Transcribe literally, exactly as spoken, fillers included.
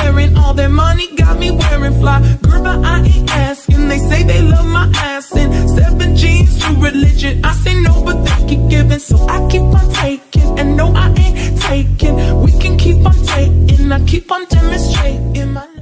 wearing. All their money got me wearing fly. Girl, but I ain't asking. They say they love my ass and seven jeans to religion. I say no, but they keep giving, so I keep on taking. And no, I ain't taking. We can keep on taking. I keep on demonstrating my